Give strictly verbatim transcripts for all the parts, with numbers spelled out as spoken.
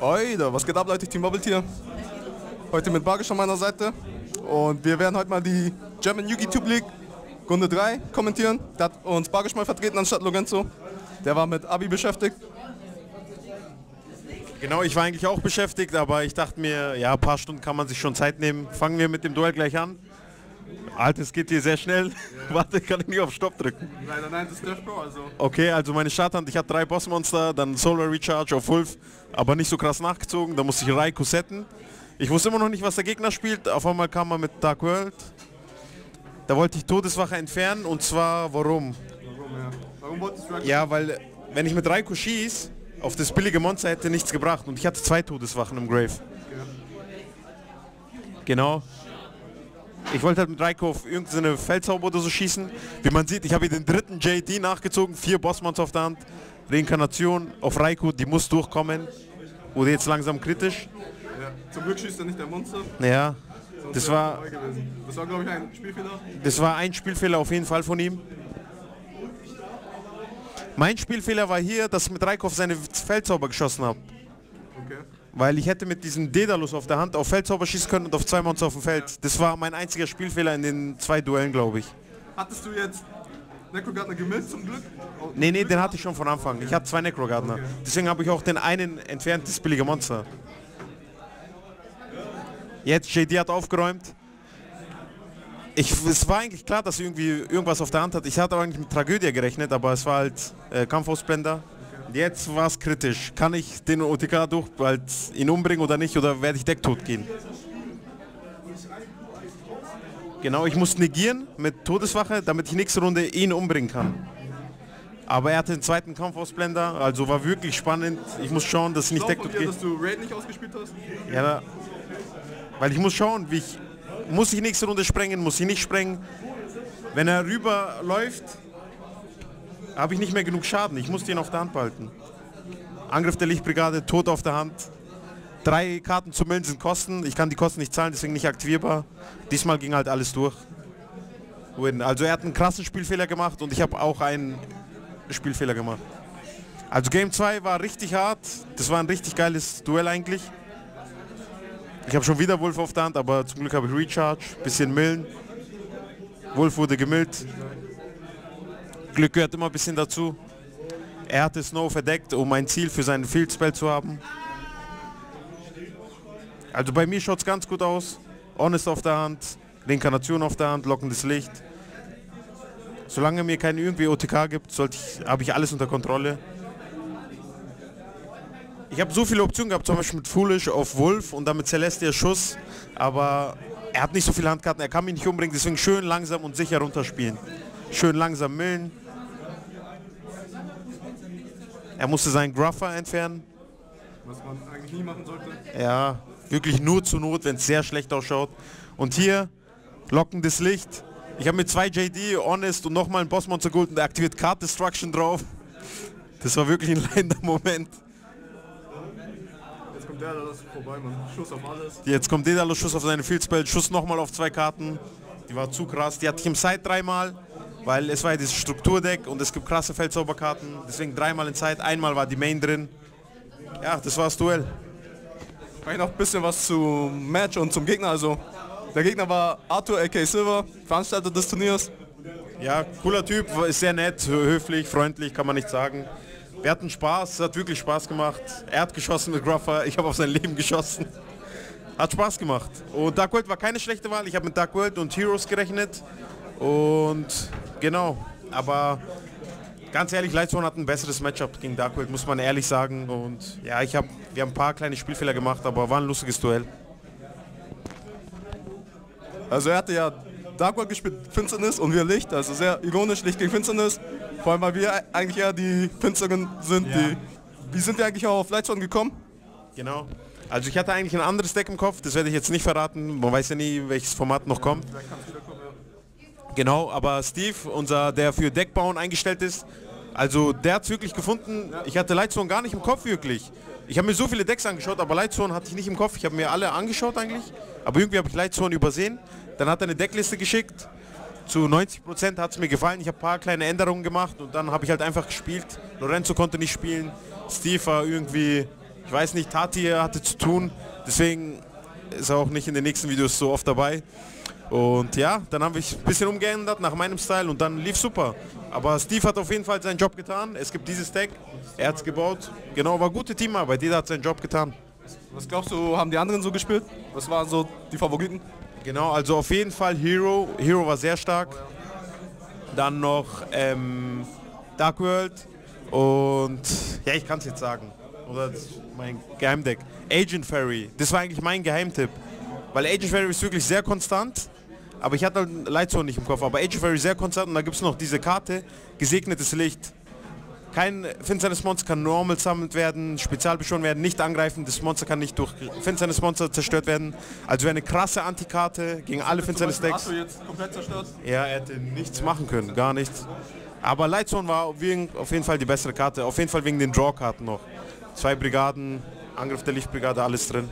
Oida, was geht ab, Leute? Team Bubble hier. Heute mit Bargisch an meiner Seite. Und wir werden heute mal die German Yu-Gi Tube League Runde drei kommentieren. Da hat uns Bargisch mal vertreten anstatt Lorenzo. Der war mit Abi beschäftigt. Genau, ich war eigentlich auch beschäftigt, aber ich dachte mir, ja, ein paar Stunden kann man sich schon Zeit nehmen. Fangen wir mit dem Duell gleich an. Alter, es geht hier sehr schnell. Ja. Warte, kann ich nicht auf Stopp drücken. Leider nein, das ist Death Pro, also. Okay, also meine Starthand, ich hatte drei Bossmonster, dann Solar Recharge auf Wolf, aber nicht so krass nachgezogen. Da musste ich Raikou setten. Ich wusste immer noch nicht, was der Gegner spielt. Auf einmal kam er mit Dark World. Da wollte ich Todeswache entfernen, und zwar warum? Warum, ja. Warum wolltest du Raikou? Ja, weil wenn ich mit Raikou schieße, auf das billige Monster hätte nichts gebracht, und ich hatte zwei Todeswachen im Grave. Ja. Genau. Ich wollte halt mit Raikou auf irgendeine Feldzauber oder so schießen. Wie man sieht, ich habe hier den dritten J D nachgezogen, vier Bossmonster auf der Hand. Reinkarnation auf Raikou, die muss durchkommen. Wurde jetzt langsam kritisch. Ja. Zum Glück schießt er nicht der Monster. Ja, das war, das war glaube ich ein Spielfehler. Das war ein Spielfehler auf jeden Fall von ihm. Mein Spielfehler war hier, dass ich mit Raikou auf seine Feldzauber geschossen habe. Okay. Weil ich hätte mit diesem Daedalus auf der Hand auf Feldzauber schießen können und auf zwei Monster auf dem Feld. Ja. Das war mein einziger Spielfehler in den zwei Duellen, glaube ich. Hattest du jetzt Necrogardner gemilzt zum Glück? Oh, nee, nee, Glück? den hatte ich schon von Anfang. Okay. Ich hatte zwei Necrogardner. Okay. Deswegen habe ich auch den einen entfernt, das billige Monster. Jetzt, J D hat aufgeräumt. Ich, es war eigentlich klar, dass er irgendwie irgendwas auf der Hand hat. Ich hatte eigentlich mit Tragödie gerechnet, aber es war halt äh, Kampfausblender. Jetzt war es kritisch. Kann ich den O T K durch halt ihn umbringen oder nicht, oder werde ich decktot gehen? Genau, ich muss negieren mit Todeswache, damit ich nächste Runde ihn umbringen kann. Aber er hatte den zweiten Kampfausblender, also war wirklich spannend. Ich muss schauen, dass ich nicht decktot gehe. Dass du Raid nicht ausgespielt hast? Ja, weil ich muss schauen, wie ich... Muss ich nächste Runde sprengen, muss ich nicht sprengen. Wenn er rüberläuft, habe ich nicht mehr genug Schaden. Ich muss den auf der Hand behalten. Angriff der Lichtbrigade, tot auf der Hand. Drei Karten zu millen sind Kosten. Ich kann die Kosten nicht zahlen, deswegen nicht aktivierbar. Diesmal ging halt alles durch. Also er hat einen krassen Spielfehler gemacht und ich habe auch einen Spielfehler gemacht. Also Game zwei war richtig hart. Das war ein richtig geiles Duell eigentlich. Ich habe schon wieder Wolf auf der Hand, aber zum Glück habe ich Recharge, bisschen millen. Wolf wurde gemillt. Glück gehört immer ein bisschen dazu. Er hatte Snow verdeckt, um ein Ziel für seinen Field Spell zu haben. Also bei mir schaut es ganz gut aus. Honest auf der Hand, Reinkarnation auf der Hand, lockendes Licht. Solange mir kein irgendwie O T K gibt, sollte ich, habe ich alles unter Kontrolle. Ich habe so viele Optionen gehabt, zum Beispiel mit Foolish auf Wolf und dann mit Celestia Schuss, aber er hat nicht so viele Handkarten, er kann mich nicht umbringen, deswegen schön langsam und sicher runterspielen. Schön langsam millen. Er musste seinen Gruffer entfernen. Was man eigentlich nie machen sollte. Ja, wirklich nur zur Not, wenn es sehr schlecht ausschaut. Und hier, lockendes Licht. Ich habe mit zwei J D, Honest und nochmal ein Bossmonster geholt und er aktiviert Card Destruction drauf. Das war wirklich ein leidender Moment. Jetzt kommt der, das ist vorbei, man. Schuss auf alles. Jetzt kommt Daedalus, Schuss auf seine Field Spell, Schuss nochmal auf zwei Karten. Die war zu krass. Die hatte ich im Side dreimal, weil es war ja dieses Strukturdeck und es gibt krasse Feldzauberkarten. Deswegen dreimal in Side, einmal war die Main drin. Ja, das war das Duell. Vielleicht noch ein bisschen was zum Match und zum Gegner. Also der Gegner war Arthur aka Silver, Veranstalter des Turniers. Ja, cooler Typ, ist sehr nett, höflich, freundlich, kann man nicht sagen. Wir hatten Spaß, hat wirklich Spaß gemacht. Er hat geschossen mit Gruffer, ich habe auf sein Leben geschossen. Hat Spaß gemacht. Und Dark World war keine schlechte Wahl. Ich habe mit Dark World und Heroes gerechnet. Und genau, aber ganz ehrlich, Lightsworn hat ein besseres Matchup gegen Dark World, muss man ehrlich sagen. Und ja, ich hab, wir haben ein paar kleine Spielfehler gemacht, aber war ein lustiges Duell. Also er hatte ja Dark World gespielt, Finsternis und wir Licht, also sehr ironisch, Licht gegen Finsternis. Vor allem, weil wir eigentlich eher die Finsteren sind. Ja. Die, wie sind wir eigentlich auch auf Lightsworn gekommen? Genau. Also ich hatte eigentlich ein anderes Deck im Kopf, das werde ich jetzt nicht verraten. Man weiß ja nie, welches Format noch kommt. Genau, aber Steve, unser, der für Deckbauen eingestellt ist, also der hat es wirklich gefunden. Ich hatte Lightsworn gar nicht im Kopf wirklich. Ich habe mir so viele Decks angeschaut, aber Lightsworn hatte ich nicht im Kopf. Ich habe mir alle angeschaut eigentlich, aber irgendwie habe ich Lightsworn übersehen. Dann hat er eine Deckliste geschickt. Zu neunzig Prozent hat es mir gefallen. Ich habe ein paar kleine Änderungen gemacht und dann habe ich halt einfach gespielt. Lorenzo konnte nicht spielen. Steve war irgendwie Ich weiß nicht, Tati hatte zu tun, deswegen ist er auch nicht in den nächsten Videos so oft dabei. Und ja, dann habe ich ein bisschen umgeändert nach meinem Style und dann lief super. Aber Steve hat auf jeden Fall seinen Job getan. Es gibt dieses Deck, er hat es gebaut. Genau, war gute Teamarbeit, jeder hat seinen Job getan. Was glaubst du, haben die anderen so gespielt? Was waren so die Favoriten? Genau, also auf jeden Fall Hero. Hero war sehr stark. Dann noch ähm, Dark World und ja, ich kann es jetzt sagen. Oder das ist mein Geheimdeck. Agent Fairy, das war eigentlich mein Geheimtipp. Weil Agent Fairy ist wirklich sehr konstant. Aber ich hatte halt Lightstorm nicht im Kopf. Aber Agent Fairy sehr konstant und da gibt es noch diese Karte, gesegnetes Licht. Kein finsternes Monster kann normal sammelt werden, spezial beschworen werden, nicht angreifen. Das Monster kann nicht durch finsternes Monster zerstört werden. Also wäre eine krasse Antikarte gegen alle finsternes Decks. Hast du jetzt komplett zerstört? Ja, er hätte nichts machen können, gar nichts. Aber Lightstorm war auf jeden Fall die bessere Karte. Auf jeden Fall wegen den Draw-Karten noch. Zwei Brigaden, Angriff der Lichtbrigade, alles drin.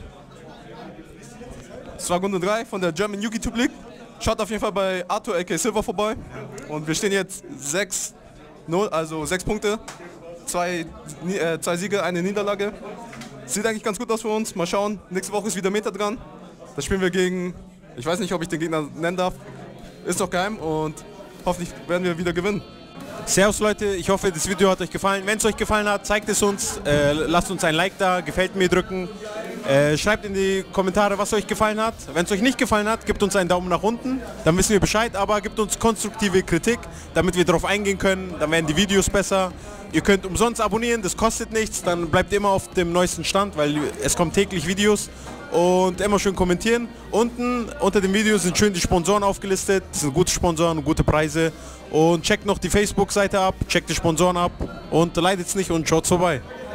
Das war Runde drei von der German Yu-Gi Tube League. Schaut auf jeden Fall bei Arthur aka Silver vorbei. Und wir stehen jetzt sechs null, also sechs Punkte. Zwei, äh, zwei Siege, eine Niederlage. Sieht eigentlich ganz gut aus für uns. Mal schauen. Nächste Woche ist wieder Meta dran. Da spielen wir gegen, ich weiß nicht, ob ich den Gegner nennen darf. Ist noch geheim und hoffentlich werden wir wieder gewinnen. Servus Leute, ich hoffe das Video hat euch gefallen. Wenn es euch gefallen hat, zeigt es uns. Äh, lasst uns ein Like da, gefällt mir drücken. Äh, schreibt in die Kommentare, was euch gefallen hat. Wenn es euch nicht gefallen hat, gebt uns einen Daumen nach unten. Dann wissen wir Bescheid, aber gebt uns konstruktive Kritik, damit wir darauf eingehen können. Dann werden die Videos besser. Ihr könnt umsonst abonnieren, das kostet nichts. Dann bleibt immer auf dem neuesten Stand, weil es kommen täglich Videos. Und immer schön kommentieren. Unten unter dem Video sind schön die Sponsoren aufgelistet. Das sind gute Sponsoren und gute Preise. Und checkt noch die Facebook-Seite ab, checkt die Sponsoren ab und leidet es nicht und schaut vorbei.